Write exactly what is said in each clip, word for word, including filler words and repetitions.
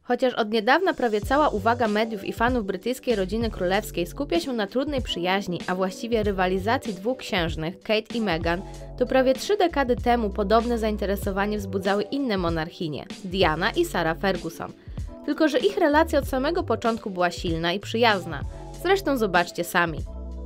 Chociaż od niedawna prawie cała uwaga mediów i fanów brytyjskiej rodziny królewskiej skupia się na trudnej przyjaźni, a właściwie rywalizacji dwóch księżnych, Kate i Meghan, to prawie trzy dekady temu podobne zainteresowanie wzbudzały inne monarchinie, Diana i Sarah Ferguson. Tylko że ich relacja od samego początku była silna i przyjazna. Zresztą zobaczcie sami.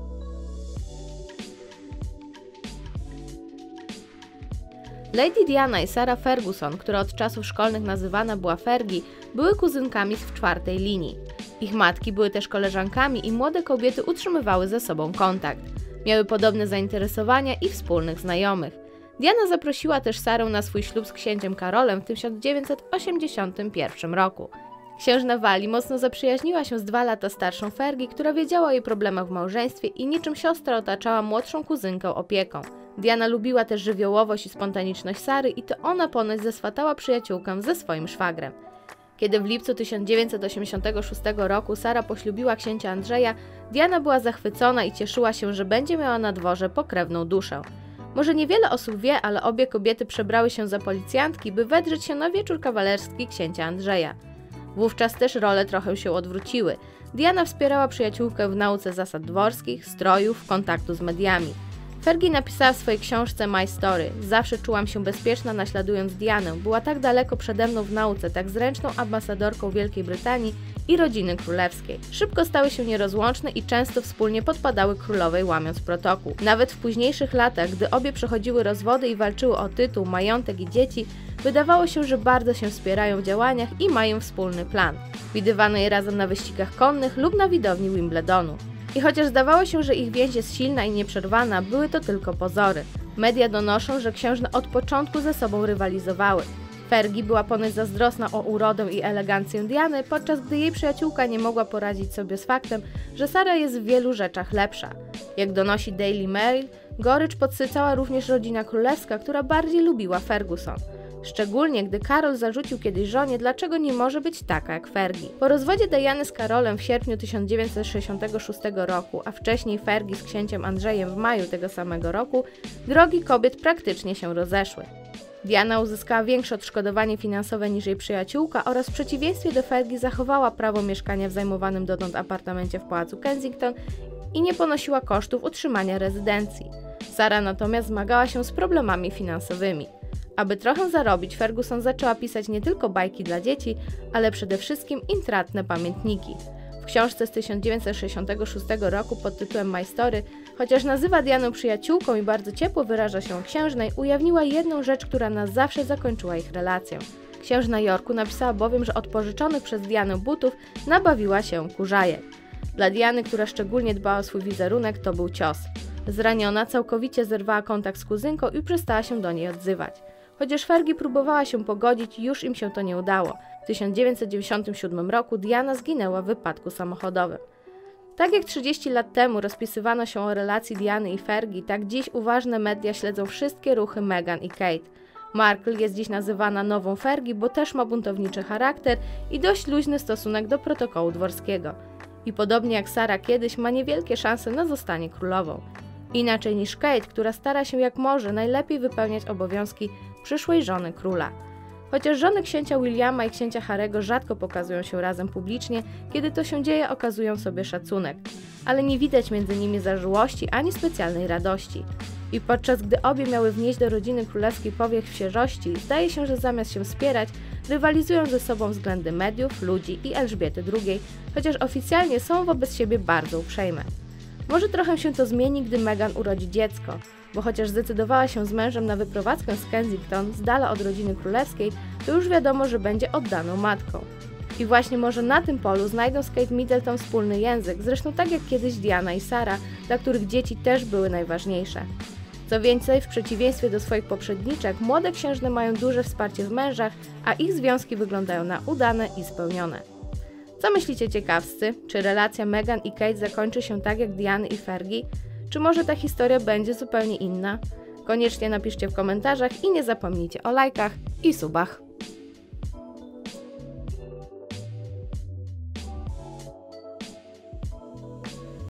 Lady Diana i Sarah Ferguson, która od czasów szkolnych nazywana była Fergie, były kuzynkami w czwartej linii. Ich matki były też koleżankami i młode kobiety utrzymywały ze sobą kontakt. Miały podobne zainteresowania i wspólnych znajomych. Diana zaprosiła też Sarę na swój ślub z księciem Karolem w tysiąc dziewięćset osiemdziesiątym pierwszym roku. Księżna Wali mocno zaprzyjaźniła się z dwa lata starszą Fergie, która wiedziała o jej problemach w małżeństwie i niczym siostra otaczała młodszą kuzynkę opieką. Diana lubiła też żywiołowość i spontaniczność Sary i to ona ponoć zeswatała przyjaciółkę ze swoim szwagrem. Kiedy w lipcu tysiąc dziewięćset osiemdziesiątego szóstego roku Sara poślubiła księcia Andrzeja, Diana była zachwycona i cieszyła się, że będzie miała na dworze pokrewną duszę. Może niewiele osób wie, ale obie kobiety przebrały się za policjantki, by wedrzeć się na wieczór kawalerski księcia Andrzeja. Wówczas też role trochę się odwróciły. Diana wspierała przyjaciółkę w nauce zasad dworskich, strojów, kontaktu z mediami. Fergie napisała w swojej książce My Story: zawsze czułam się bezpieczna naśladując Dianę, była tak daleko przede mną w nauce, tak zręczną ambasadorką Wielkiej Brytanii i rodziny królewskiej. Szybko stały się nierozłączne i często wspólnie podpadały królowej, łamiąc protokół. Nawet w późniejszych latach, gdy obie przechodziły rozwody i walczyły o tytuł, majątek i dzieci, wydawało się, że bardzo się wspierają w działaniach i mają wspólny plan. Widywano je razem na wyścigach konnych lub na widowni Wimbledonu. I chociaż zdawało się, że ich więź jest silna i nieprzerwana, były to tylko pozory. Media donoszą, że księżne od początku ze sobą rywalizowały. Fergie była ponoć zazdrosna o urodę i elegancję Diany, podczas gdy jej przyjaciółka nie mogła poradzić sobie z faktem, że Sara jest w wielu rzeczach lepsza. Jak donosi Daily Mail, gorycz podsycała również rodzina królewska, która bardziej lubiła Ferguson. Szczególnie gdy Karol zarzucił kiedyś żonie, dlaczego nie może być taka jak Fergie. Po rozwodzie Diany z Karolem w sierpniu tysiąc dziewięćset sześćdziesiątego szóstego roku, a wcześniej Fergie z księciem Andrzejem w maju tego samego roku, drogi kobiet praktycznie się rozeszły. Diana uzyskała większe odszkodowanie finansowe niż jej przyjaciółka oraz w przeciwieństwie do Fergie zachowała prawo mieszkania w zajmowanym dotąd apartamencie w pałacu Kensington i nie ponosiła kosztów utrzymania rezydencji. Sara natomiast zmagała się z problemami finansowymi. Aby trochę zarobić, Ferguson zaczęła pisać nie tylko bajki dla dzieci, ale przede wszystkim intratne pamiętniki. W książce z tysiąc dziewięćset sześćdziesiątego szóstego roku pod tytułem My Story, chociaż nazywa Dianę przyjaciółką i bardzo ciepło wyraża się o księżnej, ujawniła jedną rzecz, która na zawsze zakończyła ich relację. Księżna Yorku napisała bowiem, że od pożyczonych przez Dianę butów nabawiła się kurzajek. Dla Diany, która szczególnie dbała o swój wizerunek, to był cios. Zraniona całkowicie zerwała kontakt z kuzynką i przestała się do niej odzywać. Chociaż Fergie próbowała się pogodzić, już im się to nie udało. W tysiąc dziewięćset dziewięćdziesiątym siódmym roku Diana zginęła w wypadku samochodowym. Tak jak trzydzieści lat temu rozpisywano się o relacji Diany i Fergie, tak dziś uważne media śledzą wszystkie ruchy Meghan i Kate. Markle jest dziś nazywana nową Fergie, bo też ma buntowniczy charakter i dość luźny stosunek do protokołu dworskiego. I podobnie jak Sarah kiedyś ma niewielkie szanse na zostanie królową. Inaczej niż Kate, która stara się jak może najlepiej wypełniać obowiązki przyszłej żony króla. Chociaż żony księcia Williama i księcia Harry'ego rzadko pokazują się razem publicznie, kiedy to się dzieje, okazują sobie szacunek, ale nie widać między nimi zażyłości ani specjalnej radości. I podczas gdy obie miały wnieść do rodziny królewskiej powiew świeżości, zdaje się, że zamiast się wspierać, rywalizują ze sobą względy mediów, ludzi i Elżbiety drugiej, chociaż oficjalnie są wobec siebie bardzo uprzejme. Może trochę się to zmieni, gdy Meghan urodzi dziecko, bo chociaż zdecydowała się z mężem na wyprowadzkę z Kensington, z dala od rodziny królewskiej, to już wiadomo, że będzie oddaną matką. I właśnie może na tym polu znajdą z Kate Middleton wspólny język, zresztą tak jak kiedyś Diana i Sarah, dla których dzieci też były najważniejsze. Co więcej, w przeciwieństwie do swoich poprzedniczek, młode księżne mają duże wsparcie w mężach, a ich związki wyglądają na udane i spełnione. Co myślicie ciekawscy? Czy relacja Meghan i Kate zakończy się tak jak Diany i Fergie? Czy może ta historia będzie zupełnie inna? Koniecznie napiszcie w komentarzach i nie zapomnijcie o lajkach i subach.